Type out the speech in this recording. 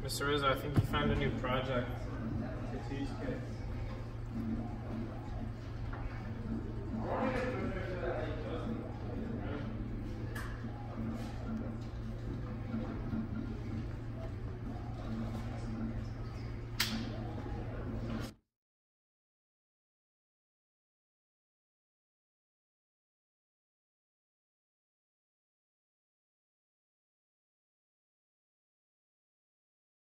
Mr. Rizzo, I think you found a new project. It's